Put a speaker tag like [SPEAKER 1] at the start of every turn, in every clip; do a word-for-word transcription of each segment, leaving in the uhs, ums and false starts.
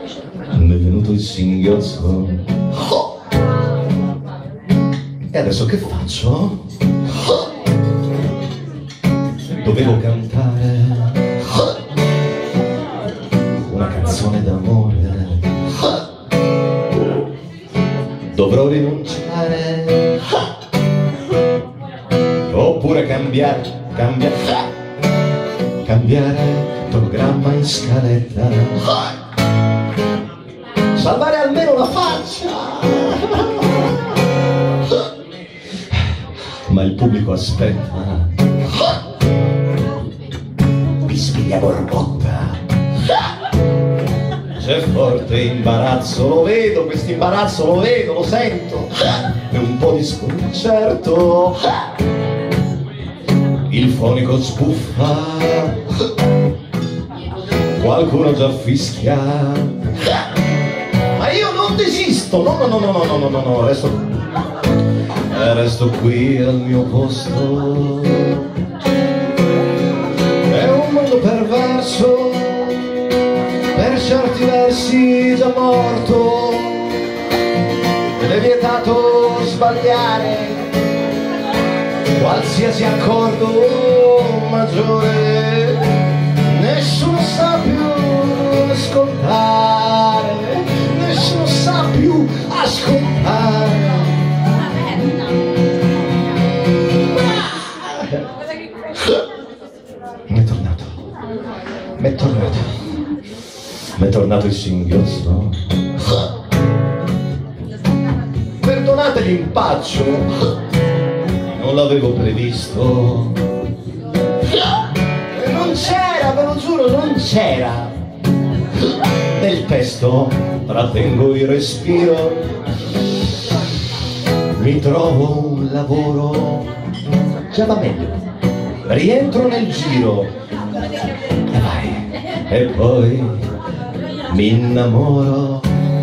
[SPEAKER 1] mi è venuto il singhiozzo. E adesso che faccio? Dovevo cantare una canzone d'amore, dovrò rinunciare oppure cambiare, cambiare, cambiare programma in scaletta, salvare almeno la faccia. Ma il pubblico aspetta. Bisbiglia borbotta. C'è forte imbarazzo, lo vedo, questo imbarazzo lo vedo, lo sento. E un po' di sconcerto. Il fonico sbuffa. Qualcuno già fischia. Ma io non desisto. No, no, no, no, no, no, no, no, resto, eh, resto qui al mio posto. È un mondo perverso, per certi versi già morto, ed è vietato sbagliare qualsiasi accordo maggiore. Nessuno sa più ascoltare, nessuno sa più ascoltare. Mi è tornato, mi è tornato, mi è tornato il singhiozzo. Perdonate l'impaccio, non l'avevo previsto. Non c'era, ve lo giuro, non c'era. Nel testo trattengo il respiro, mi trovo un lavoro, già va meglio, rientro nel giro e vai, e poi mi innamoro.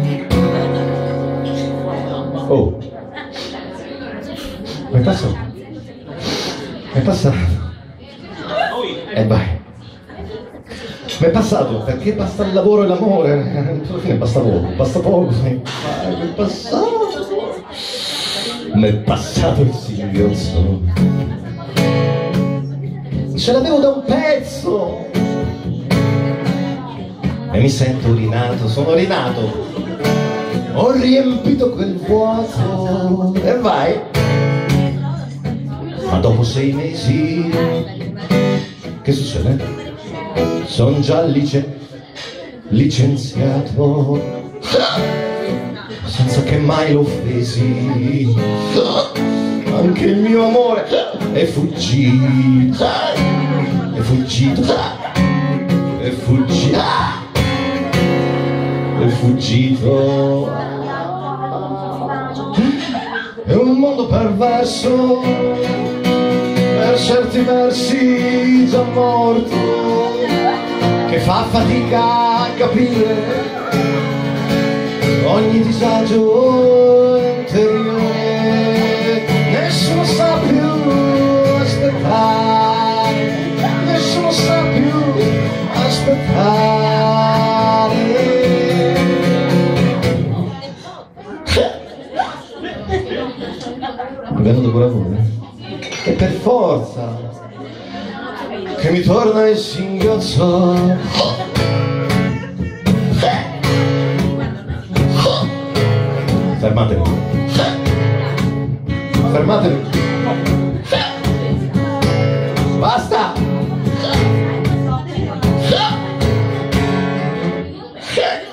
[SPEAKER 1] Oh, mi è passato, mi è passato, e vai. Mi è passato, perché basta il lavoro e l'amore, alla fine basta poco, basta poco, mi è passato, mi è passato il singhiozzo, ce l'avevo da un pezzo, e mi sento rinato, sono rinato, ho riempito quel vuoto, e vai, ma dopo sei mesi, che succede? Sono già lice licenziato, senza che mai lo offesi. Anche il mio amore è fuggito, è fuggito, è fuggito, è fuggito. È un mondo perverso, per certi versi già morto, che fa fatica a capire ogni disagio interiore. Nessuno sa più aspettare, nessuno sa più aspettare. Mi venuto pure a voi, e per forza che mi torna il singhiozzo. Fermatevi, fermatevi, basta.